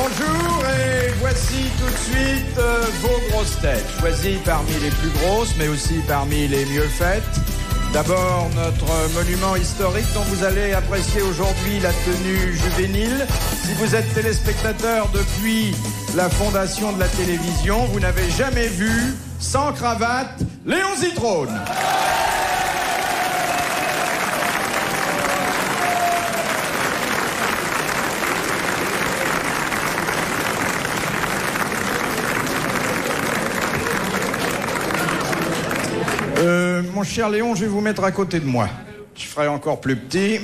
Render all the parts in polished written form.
Bonjour et voici tout de suite vos grosses têtes, choisies parmi les plus grosses mais aussi parmi les mieux faites. D'abord notre monument historique dont vous allez apprécier aujourd'hui la tenue juvénile. Si vous êtes téléspectateur depuis la fondation de la télévision, vous n'avez jamais vu sans cravate Léon Zitrone. Mon cher Léon, je vais vous mettre à côté de moi. Je ferai encore plus petit.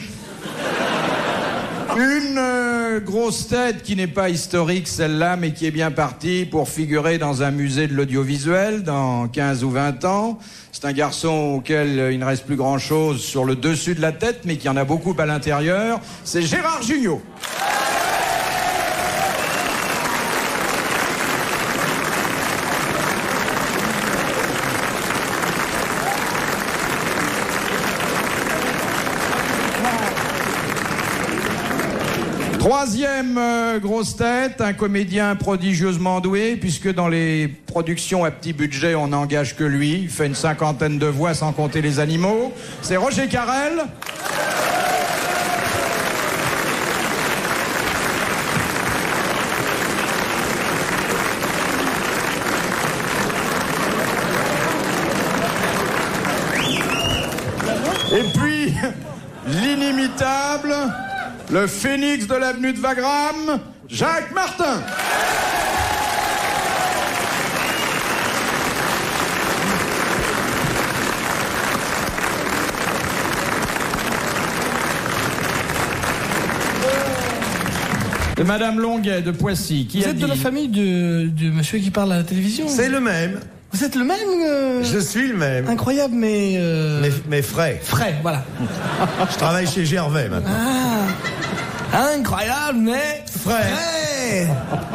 Une grosse tête qui n'est pas historique, celle-là, mais qui est bien partie pour figurer dans un musée de l'audiovisuel dans 15 ou 20 ans. C'est un garçon auquel il ne reste plus grand-chose sur le dessus de la tête, mais qui en a beaucoup à l'intérieur. C'est Gérard Jugnot. Troisième grosse tête, un comédien prodigieusement doué, puisque dans les productions à petit budget, on n'engage que lui. Il fait une 50aine de voix sans compter les animaux. C'est Roger Carrel. Et puis, l'inimitable... le phénix de l'avenue de Wagram, Jacques Martin. De Madame Longuet de Poissy, qui Vous a êtes dit... de la famille du monsieur qui parle à la télévision? C'est le même. Vous êtes le même Je suis le même. Incroyable, mais... Mais frais. Frais, voilà. Je travaille chez Gervais maintenant. Ah, incroyable, mais... Frais.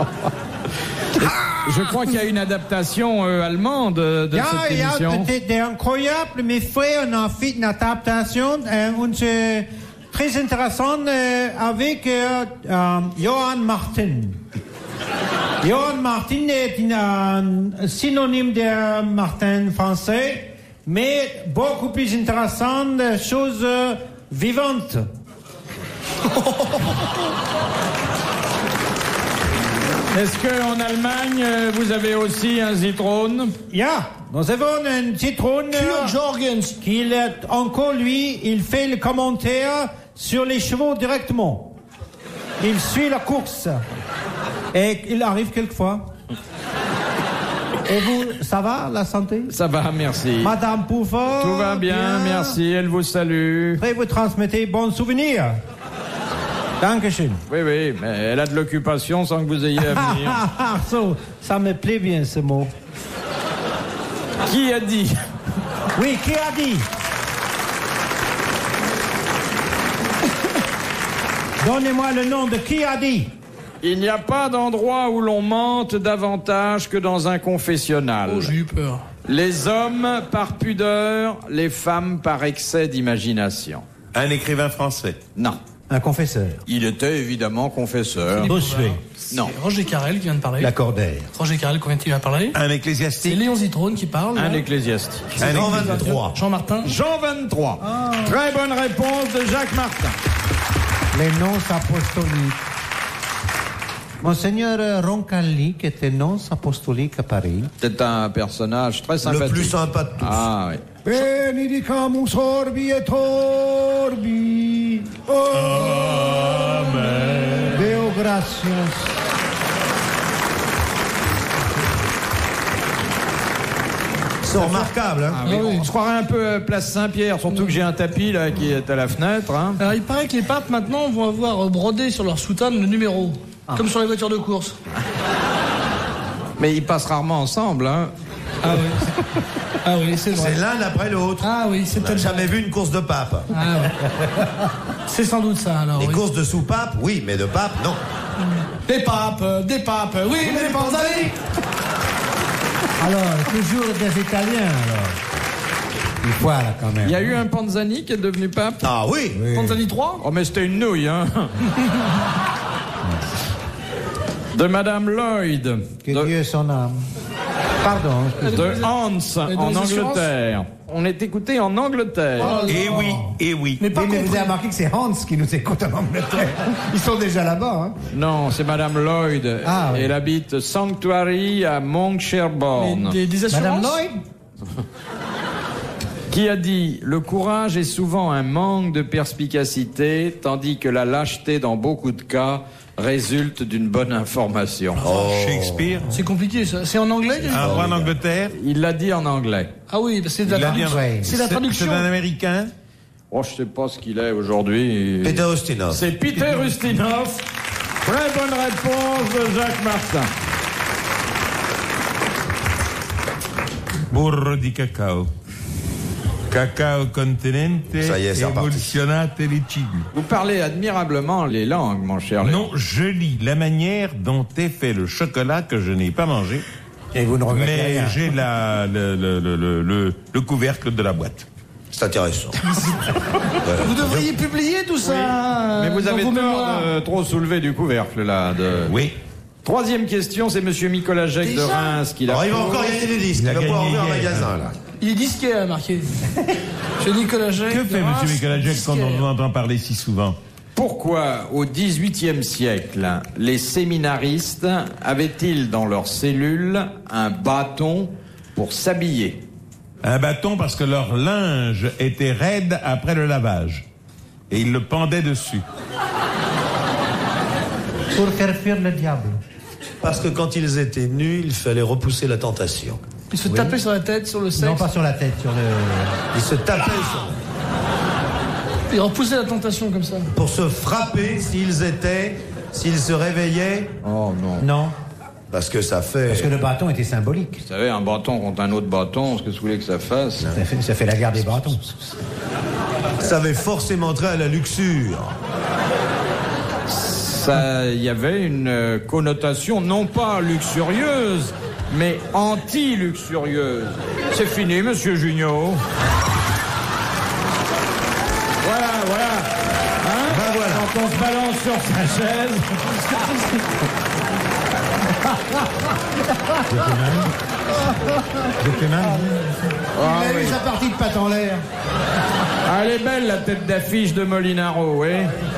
Je crois qu'il y a une adaptation allemande de cette émission. C'est incroyable, mais frère, on a fait une adaptation très intéressante avec Johann Martin. Johann Martin est un synonyme de Martin français, mais beaucoup plus intéressante, chose vivante. Est-ce qu'en Allemagne, vous avez aussi un Zitrone? Ja, nous avons un Zitrone Jorgens. qui, encore lui, il fait le commentaire sur les chevaux directement. Il suit la course. Et il arrive quelquefois. Et vous, ça va, la santé? Ça va, merci. Madame Pouford? Tout va bien, merci, elle vous salue. Après, vous transmettez bons souvenirs. Dankeschön. Oui, oui, mais elle a de l'occupation sans que vous ayez à venir. Ça me plaît bien, ce mot. Qui a dit? Oui, qui a dit? Donnez-moi le nom de qui a dit. Il n'y a pas d'endroit où l'on mente davantage que dans un confessionnal. Oh, j'ai eu peur. Les hommes par pudeur, les femmes par excès d'imagination. Un écrivain français. Non. Un confesseur. Il était évidemment confesseur. Bossuet. Non. C'est Roger Carrel qui vient de parler. Lacordaire. Roger Carrel, combien il va parler? Un C'est ecclésiastique. Léon Zitrone qui parle. Un là. ecclésiastique. Un Jean ecclésiastique. 23. Jean Martin. Jean 23. Très bonne réponse de Jacques Martin. Les noms apostoliques. Monseigneur Roncalli, qui était nonce apostolique à Paris. C'est un personnage très sympathique. Le plus sympa de tous. Ah oui. Benedicamus orbi et orbi. Amen. Deo gratias. C'est remarquable, hein. Ah oui. On se croirait un peu à Place Saint-Pierre, surtout que j'ai un tapis là qui est à la fenêtre. Hein. Alors, il paraît que les papes, maintenant, vont avoir brodé sur leur soutane le numéro. Comme sur les voitures de course. Mais ils passent rarement ensemble. Hein. Ah oui. Ah oui, c'est vrai. C'est l'un après l'autre. Ah oui, c'est On n'a peut-être jamais vu une course de pape. Ah ouais. C'est sans doute ça, alors. Des oui. courses de sous-pape, oui, mais de pape, non. Des papes, oui, mais les Panzani. Alors, toujours des Italiens, alors. Une fois, là, quand même. Il y a eu un Panzani qui est devenu pape. Ah oui. Panzani 3. Oh mais c'était une nouille, hein. De Madame Lloyd. Que Dieu son âme. Pardon. De Hans en Angleterre. On est écouté en Angleterre. Eh oui, eh oui. Mais pas Oui, mais vous compris. avez remarqué que c'est Hans qui nous écoute en Angleterre. Ils sont déjà là-bas. Hein. Non, c'est Madame Lloyd. Ah, oui. Elle habite Sanctuary à Monksherborne. Des assurances. Madame Lloyd. Qui a dit « Le courage est souvent un manque de perspicacité, tandis que la lâcheté, dans beaucoup de cas, résulte d'une bonne information. Shakespeare. C'est compliqué ça. C'est en anglais Un roi d'Angleterre. Il l'a dit en anglais. Ah oui, c'est de la Il a dit traduction. en- C'est la C'est traduction. un Américain. Oh, je sais pas ce qu'il est aujourd'hui. Peter Ustinov. C'est Peter Ustinov. Très bonne réponse de Jacques Martin. Burro di cacao. Cacao continente. Ça y est, c'est reparti. Evoluzionate licidi. Vous parlez admirablement les langues, mon cher Léon. Non, je lis la manière dont est fait le chocolat que je n'ai pas mangé, Et vous ne regrettez mais rien. j'ai le couvercle de la boîte. C'est intéressant. Vous devriez publier tout ça. Mais vous dans avez vos tort mémoires. de trop soulever du couvercle, là. Oui. Troisième question, c'est Monsieur Nicolas Jacques de Déjà Reims qui l'a Alors, il va posée. encore gagner des disques. Il Il a va pouvoir gagné ouvrir un hier. magasin, là. Il est disquaire, marqué. Chez Nicolas Jacques. Que fait de Reims, M. Nicolas Jacques quand on entend parler si souvent? Pourquoi, au XVIIIe siècle, les séminaristes avaient-ils dans leurs cellules un bâton pour s'habiller? Un bâton parce que leur linge était raide après le lavage. Et ils le pendaient dessus. Pour faire fuir le diable. Parce que quand ils étaient nus, il fallait repousser la tentation. Il se tapait sur la tête, sur le sexe. Non, pas sur la tête, sur le... Ils se tapaient sur... Il repoussait la tentation comme ça. pour se frapper s'ils se réveillaient, Oh non. Non, parce que ça fait... parce que le bâton était symbolique. Vous savez, un bâton contre un autre bâton, ce que vous voulez que ça fasse? Ça fait la guerre des bâtons. Ça avait forcément trait à la luxure. Il y avait une connotation non pas luxurieuse, mais anti-luxurieuse. C'est fini, Monsieur Junio. Voilà. Hein? Ben voilà. Quand on se balance sur sa chaise. Ah, Il a eu oui. sa partie de patte en l'air. Ah, elle est belle, la tête d'affiche de Molinaro, oui.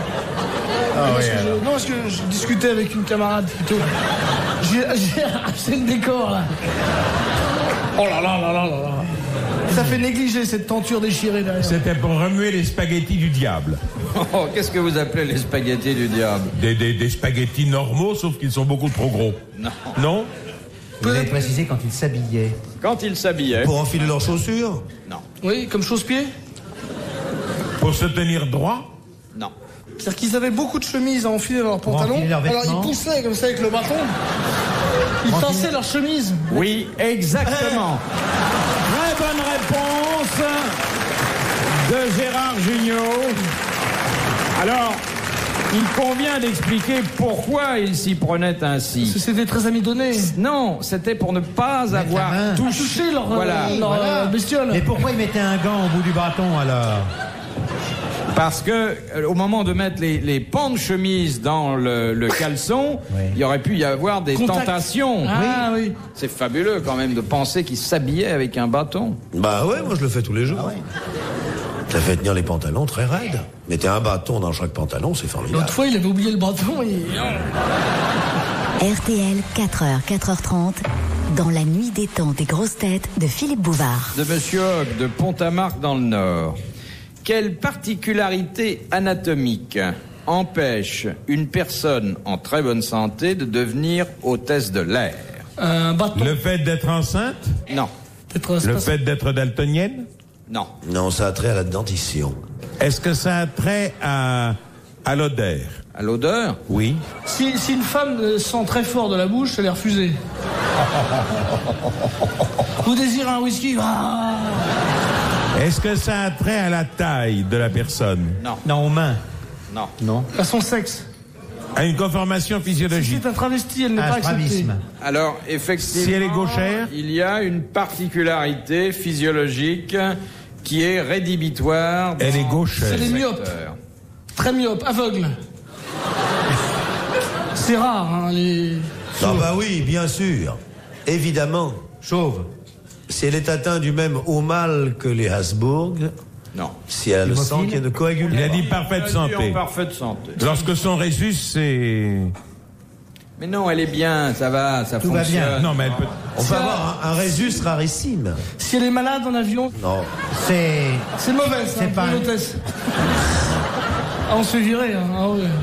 Parce que je discutais avec une camarade plutôt. C'est le décor là. Oh là là là là là là. Ça fait négliger cette tenture déchirée derrière. C'était pour remuer les spaghettis du diable. Oh, qu'est-ce que vous appelez les spaghettis du diable? Des spaghettis normaux, sauf qu'ils sont beaucoup trop gros. Non. Non? Vous avez précisé quand il s'habillait. Quand ils s'habillaient. Pour enfiler leurs chaussures. Non. Oui, comme chausse-pied. Pour se tenir droit? Non. C'est-à-dire qu'ils avaient beaucoup de chemises à enfiler dans leurs pantalons. enfiler leurs Alors vêtements. ils poussaient comme ça avec le bâton. Ils tassaient leurs chemises. Oui, exactement. Très bonne réponse de Gérard Jugnot. Alors, il convient d'expliquer pourquoi il s'y prenait Parce que ainsi. c'était très amidonné. Non, c'était pour ne pas la avoir main. Toucher leur, Voilà. bestiole. Mais pourquoi il mettait un gant au bout du bâton alors? Parce que au moment de mettre les pans de chemise dans le caleçon, Oui. il y aurait pu y avoir des Contact. tentations. Ah oui. C'est fabuleux quand même de penser qu'il s'habillait avec un bâton. Bah ouais, moi je le fais tous les jours. Ça fait tenir les pantalons très raides. Mettez un bâton dans chaque pantalon, c'est formidable. L'autre fois, il avait oublié le bâton et... RTL, 4h, 4h30, dans la nuit des temps des grosses têtes de Philippe Bouvard. De Monsieur Hogg de Pont-à-Marc dans le Nord. Quelle particularité anatomique empêche une personne en très bonne santé de devenir hôtesse de l'air? Un bâton. Le fait d'être enceinte? Non, Peut-être, c'est Le pas ça. fait d'être daltonienne? non, Non, ça a trait à la dentition. Est-ce que ça a trait à l'odeur? à l'odeur. Oui. Si une femme sent très fort de la bouche, elle est refusée. Vous désirez un whisky? Ah. Est-ce que ça a trait à la taille de la personne? Non, Non, aux mains. non. Non. À son sexe. À une conformation Si physiologique? c'est un travesti, elle n'est Un pas acceptée. strabisme. Alors, effectivement, Si elle est gauchère? il y a une particularité physiologique qui est rédhibitoire. Elle est dans gauchère. C'est les ce myopes. secteur. Très myope, aveugle. C'est rare, hein, les... Ah bah oui, bien sûr. Évidemment. Chauve. Si elle est atteinte du même haut mal que les Habsbourg, Non. si elle a le sang qui ne coagule Il a pas. dit parfaite Elle dit en santé. parfaite santé. Lorsque son résus, c'est... Mais non, elle est bien, ça va, ça Tout va fonctionne. bien. Non, mais elle peut... On peut avoir un résus rarissime. Si elle est malade en avion, Non. C'est... c'est mauvais, ça, C'est pour pas une un- hôtesse. Ah, on se fait virer, hein. Ah ouais.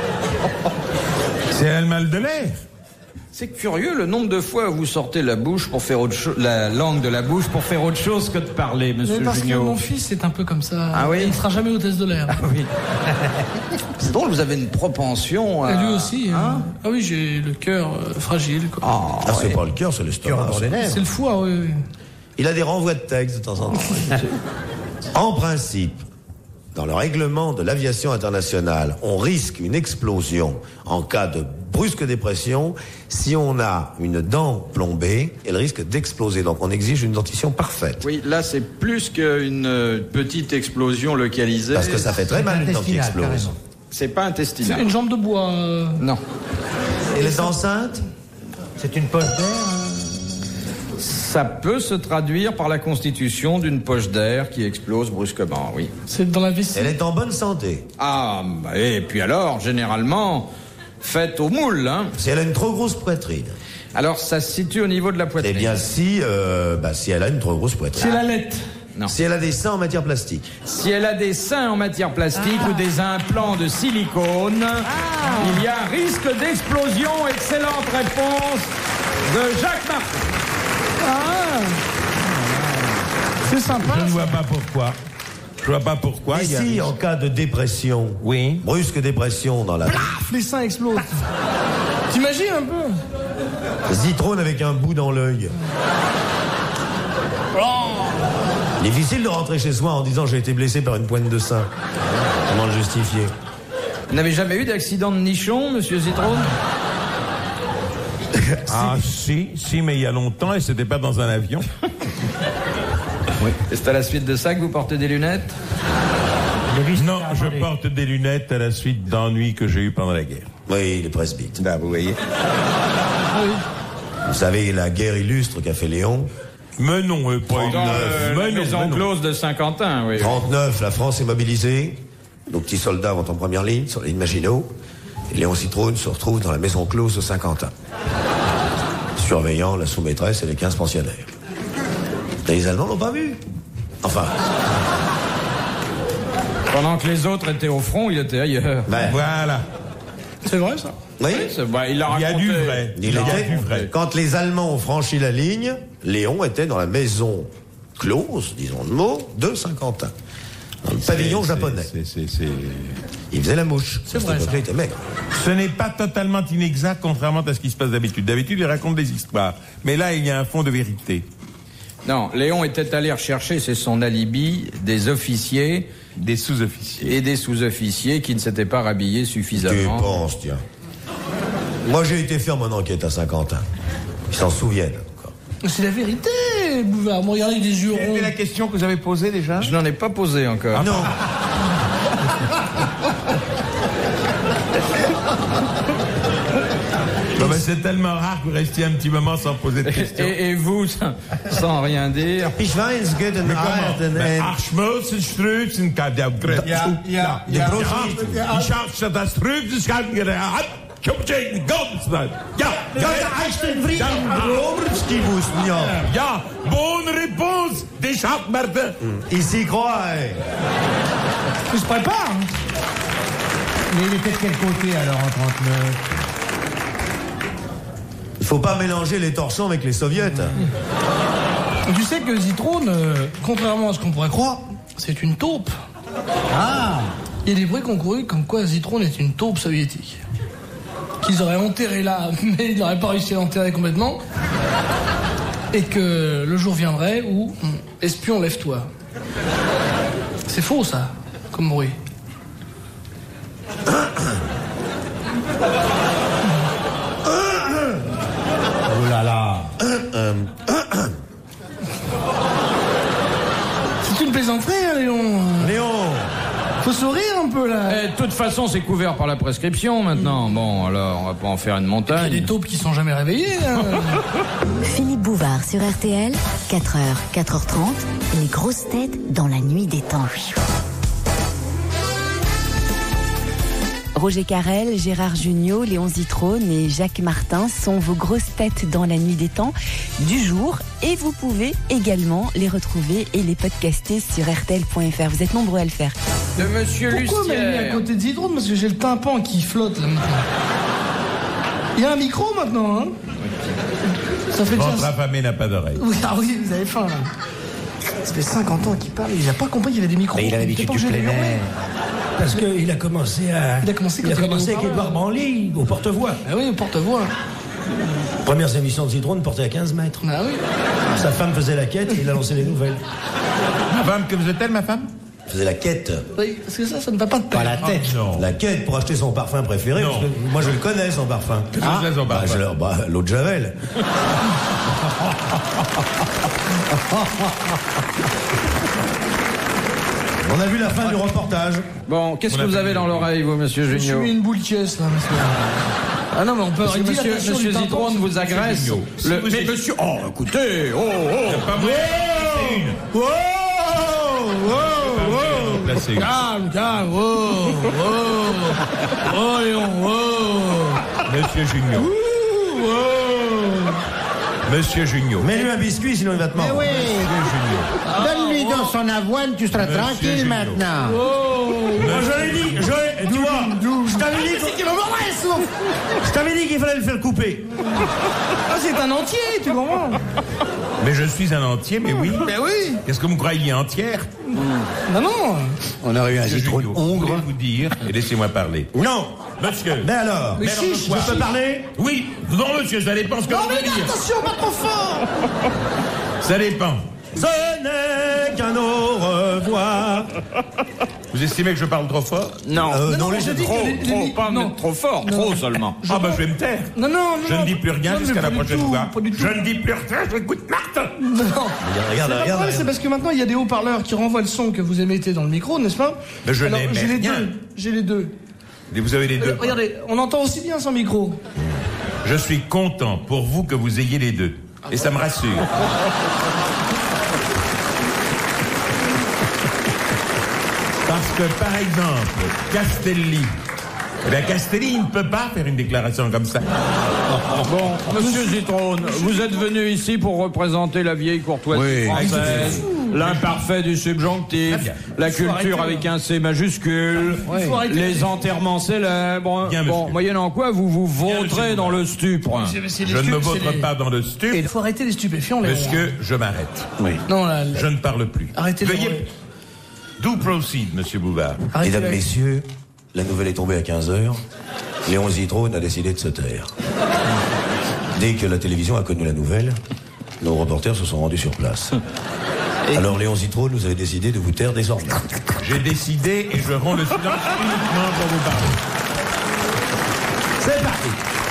C'est elle mal de l'air. C'est curieux le nombre de fois où vous sortez la bouche pour faire autre chose, la langue de la bouche pour faire autre chose que de parler, Mais monsieur parce que Junio. mon fils est un peu comme ça. Ah oui? Il ne sera jamais hôtesse de l'air. Oui. C'est drôle, vous avez une propension à... Et lui aussi. Hein? Ah oui, j'ai le cœur fragile, quoi. Ah, c'est pas le cœur, c'est l'estomac. C'est le foie, oui, oui. Il a des renvois de texte de temps en temps. En principe, dans le règlement de l'aviation internationale, on risque une explosion en cas de brusque dépression. Si on a une dent plombée, elle risque d'exploser. Donc on exige une dentition parfaite. Oui, là c'est plus qu'une petite explosion localisée. Parce que ça fait très mal une dent qui Intestinal, explose. carrément. C'est pas C'est intestinal. une jambe de bois. Non. Elle est enceinte? C'est une poche d'air. Ça peut se traduire par la constitution d'une poche d'air qui explose brusquement, oui. C'est dans la vessie. Elle est en bonne santé. Ah, bah, et puis alors, généralement, faite au moule, hein. Si elle a une trop grosse poitrine. Alors, ça se situe au niveau de la Eh poitrine. bien, si elle a une trop grosse C'est poitrine. la lettre. Non. Si elle a des seins en matière plastique. Si elle a des seins en matière plastique ou des implants de silicone, il y a un risque d'explosion. Excellente réponse de Jacques Martin. Ah, c'est sympa. Je ne vois pas pourquoi. Je vois pas pourquoi. Et il y a- si, en cas de dépression, Oui. brusque dépression dans la Paf, les seins explosent. T'imagines un peu? zitrone avec un bout dans l'œil. Difficile de rentrer chez soi en disant j'ai été blessé par une pointe de sein. Comment le justifier? Vous n'avez jamais eu d'accident de nichon, monsieur Zitrone? Ah, si, mais il y a longtemps et c'était pas dans un avion. Et c'est à la suite de ça que vous portez des lunettes? Non, je porte des lunettes à la suite d'ennuis que j'ai eu pendant la guerre. Oui, les presbytes. Là, vous voyez. Vous savez, la guerre illustre qu'a fait Léon. Mais non, pas une Dans neuf. la Mais non, maison mais non. close de Saint-Quentin, oui. 39, la France est mobilisée. Nos petits soldats vont en première ligne, sur la ligne Maginot. Et Léon Zitrone se retrouve dans la maison close de Saint-Quentin, surveillant la sous-maîtresse et les 15 pensionnaires. Et les Allemands l'ont pas vu. Enfin, Pendant que les autres étaient au front, il était ailleurs. ben, Voilà. C'est vrai, ça? oui. Il l'a Il y a raconté. du vrai. Il y a était- du vrai. Quand les Allemands ont franchi la ligne, Léon était dans la maison close, disons le mot, de Saint-Quentin. Dans le pavillon japonais. Il faisait la mouche. C'est À cette vrai, époque-là, il était maigre. Ce n'est pas totalement inexact, contrairement à ce qui se passe d'habitude. D'habitude, il raconte des histoires. Mais là, il y a un fond de vérité. Non, Léon était allé rechercher, c'est son alibi, des officiers Des sous-officiers. et des sous-officiers qui ne s'étaient pas rhabillés Tu suffisamment. penses, tiens. Moi, j'ai été faire mon enquête à Saint-Quentin. Ils s'en souviennent encore. C'est la vérité, Bouvard. Me regardez avec des yeux ronds. Quelle est la question que vous avez posée déjà? Je n'en ai pas posé encore. Non. Non, mais c'est tellement rare que vous restiez un petit moment sans poser de questions. Et vous, sans rien dire. Ich weiß, geht Mais comment? Arschmölzen, Strützen, kann der Griff. Ja. Die schaffst du das Strützen, kann der Kommt gegen ganz nein. Ja, Romski wussten ja. ja, bonne réponse des Charles Martin. Ici, croit. Il se prépare. Hein. Mais il était de quel côté alors en 39? Il faut pas mélanger les torchons avec les soviets. Tu sais que Zitrone, contrairement à ce qu'on pourrait croire, c'est une taupe. Ah. Il y a des bruits qui ont couru comme quoi Zitrone est une taupe soviétique. Qu'ils auraient enterré là, mais ils n'auraient pas réussi à l'enterrer complètement. Et que le jour viendrait où, espion, lève-toi. C'est faux ça, comme bruit. Oh là là. C'est une plaisanterie, hein, Léon. Léon, Faut sourire un peu là. Tout toute façon, c'est couvert par la prescription maintenant. Bon, alors, on va pas en faire une Il y a montagne. des taupes qui sont jamais réveillées. Hein. Philippe Bouvard sur RTL, 4h, 4h30, les grosses têtes dans la nuit des temps. Roger Carrel, Gérard Jugnot, Léon Zitrone et Jacques Martin sont vos grosses têtes dans la nuit des temps du jour. Et vous pouvez également les retrouver et les podcaster sur RTL.fr. Vous êtes nombreux à le faire. De Monsieur Pourquoi Lucière. m'avez mis à côté de Zitrone? Parce que j'ai le tympan qui flotte là maintenant. Il y a un micro maintenant, hein? Ça fait déjà... Votre affamé n'a pas d'oreille. Oui, ah oui, vous avez faim là. Ça fait 50 ans qu'il parle, il n'a pas compris qu'il y avait des micros. Mais il a l'habitude du plein air. Parce qu'il a commencé à. Il a commencé quand il avec était Édouard Branly, au porte-voix. Ah oui, porte-voix. Première émission de Zitrone portée à 15 mètres. Ah oui. Sa femme faisait la quête et il a lancé les nouvelles. Ma femme, que faisait-elle, ma femme? Faisait la quête. Oui, parce que ça ne va pas de pair. Pas la tête. Non. La quête pour acheter son parfum préféré. Non. Parce que moi, je le connais, son parfum. Que faisait son parfum? L'eau de Javel. On a vu la fin du reportage. Bon, qu'est-ce que vous avez dans l'oreille, vous, Monsieur Je me suis Jugnot? mis une boule caisse là, monsieur. Ah non, mais on peut Parce que arrêter monsieur, l'attention monsieur du tympan. Zitrone vous agresse. Jugnot. Mais monsieur... Oh, écoutez, Pas moi. Wow, wow, wow. Placé. Calme, calme, wow, wow. Oh, Léon, wow. Monsieur Jugnot. Monsieur Jugnot. Mets-lui un biscuit, sinon il va te mordre. Monsieur Jugnot. Donne-lui dans son avoine, tu seras Monsieur tranquille Junot. maintenant. Moi, je l'ai dit, tu vois, je t'avais dit, je t'avais dit qu'il fallait le faire couper. Ah, c'est un entier, tu comprends? Mais je suis un entier, mais oui. Ben oui. Qu'est-ce que vous croyez, entière? Non, non. On aurait eu un Monsieur Zitrone Jugnot, hongre. voulez-vous dire, et laissez-moi parler. Non. Monsieur. Mais alors, Mais si, je peux parler? Oui, non, monsieur, ça dépend ce que Non, vous mais voulez dire. attention, pas trop fort. Ça dépend. Ce n'est qu'un au revoir. Vous estimez que je parle trop fort? non. non, les je dis Trop, que les- trop, les- pas non. trop fort, trop seulement. Ah bah je vais me taire. Non, non, non. Je ne dis plus rien non, mais jusqu'à la pas du prochaine tout, fois. pas du tout. Je ne dis plus rien, j'écoute Marthe. Non. Regarde, C'est pas vrai, c'est parce que maintenant il y a des haut-parleurs qui renvoient le son que vous émettez dans le micro, n'est-ce pas? Mais je Alors, n'émets j'ai les rien. deux. J'ai les deux. Et vous avez les deux. Regardez, on entend aussi bien sans micro. Je suis content pour vous que vous ayez les deux. Et ça me rassure. Parce que, par exemple, Castelli. Eh bien, Castelli, il ne peut pas faire une déclaration comme ça. Bon, Monsieur Zitrone, vous êtes venu ici pour représenter la vieille courtoisie française, l'imparfait du subjonctif, Très bien. la faut arrêter, culture avec un C majuscule, faut arrêter. les enterrements célèbres. Bien, Bon, monsieur. moyennant quoi vous vous Bien, vautrez monsieur. dans le stupre. C'est les Je ne me stupes, c'est vautre les- pas dans le stup, Il faut arrêter les stupéfiants, les monsieur, je m'arrête. Non, là, Je ne parle plus. Arrêtez de Veuillez... rouler. Do proceed, monsieur Bouvard. arrêtez Mesdames, la- messieurs, la nouvelle est tombée à 15h. Léon Zitrone a décidé de se taire. Dès que la télévision a connu la nouvelle, nos reporters se sont rendus sur place. Alors Léon Zitrone, vous avez décidé de vous taire désormais. J'ai décidé et je romps le silence uniquement pour vous parler. C'est parti.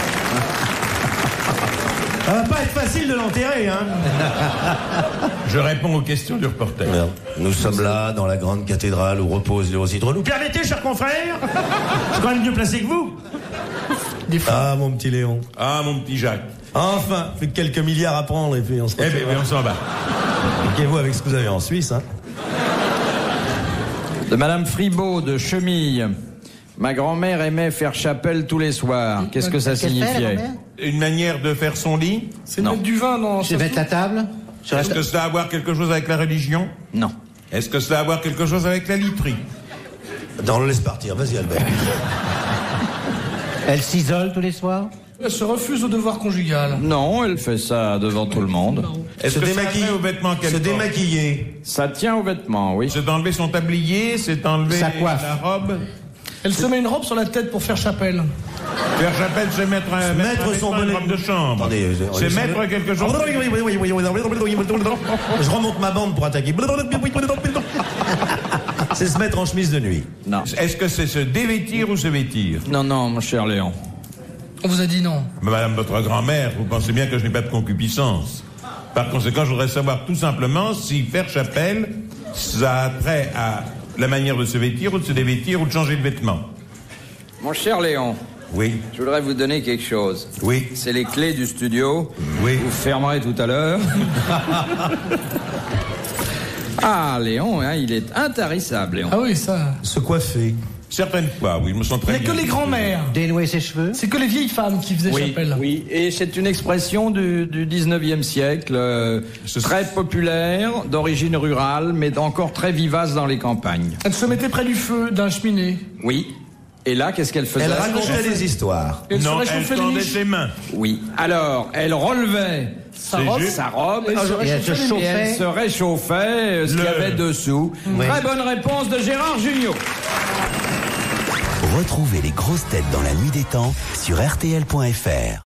Ça va pas être facile de l'enterrer, hein. Je réponds aux questions du reporter. Merde. Nous sommes là, dans la grande cathédrale où repose Léon Zitrone. Vous permettez, cher confrère? Je suis quand même mieux placé que vous. Ah, mon petit Léon. Ah, mon petit Jacques. Enfin, plus que quelques milliards à prendre et puis on se Eh retrouve. bien, on s'en va. Moquez-vous avec ce que vous avez en Suisse, hein. De Madame Fribaud de Chemille. Ma grand-mère aimait faire chapelle tous les soirs. Qu'est-ce que ça Qu'est-ce qu'elle fait, la signifiait? grand-mère? Une manière de faire son lit? C'est de mettre du vin dans... Je vais mettre la table. Est-ce que ça a à voir quelque chose avec la religion? Non. Est-ce que ça a à voir quelque chose avec la literie? Non, on le laisse partir. Vas-y, Albert. Elle s'isole tous les soirs. Elle se refuse au devoir conjugal. Non, elle fait ça devant tout le monde. Est-ce Se que ça démaquiller. tient aux vêtements qu'elle Se porte? démaquiller. Ça tient aux vêtements, oui. C'est enlever son tablier, c'est enlever Sa coiffe. la robe. Elle se met une robe sur la tête pour faire chapelle. Faire chapelle, c'est mettre un Mettre vêtement, son une bonnet. robe de chambre. Attendez, C'est mettre quelque chose. Je remonte ma bande pour attaquer. C'est se mettre en chemise de nuit. Non. Est-ce que c'est se dévêtir ou se vêtir? Non, non, mon cher Léon. On vous a dit non. Madame votre grand-mère, vous pensez bien que je n'ai pas de concupiscence. Par conséquent, je voudrais savoir tout simplement si faire chapelle, ça a trait à la manière de se vêtir ou de se dévêtir ou de changer de vêtements. Mon cher Léon, Oui, je voudrais vous donner quelque chose. oui, C'est les clés du studio. oui. Vous fermerez tout à l'heure. Ah, Léon, hein, il est intarissable, Léon. Ah oui, ça. Se coiffer. Certaines fois, oui, je me sens Il très n'y a bien. que les grands-mères. Dénouer ses cheveux. C'est que les vieilles femmes qui faisaient chapelle. Oui, et c'est une expression du 19e siècle, très populaire, d'origine rurale, mais encore très vivace dans les campagnes. Elle se mettait près du feu d'un cheminée. Oui. Et là, qu'est-ce qu'elle faisait? Elle racontait des histoires. Elle Non, se elle réchauffait les tendait niches. ses mains. Oui. Alors, elle relevait Sa C'est robe. juste. sa robe Et elle se et chauffait. elle se réchauffait ce qu'il y Le- avait dessous. Oui. Très bonne réponse de Gérard Jugnot. Retrouvez les grosses têtes dans la nuit des temps sur RTL.fr.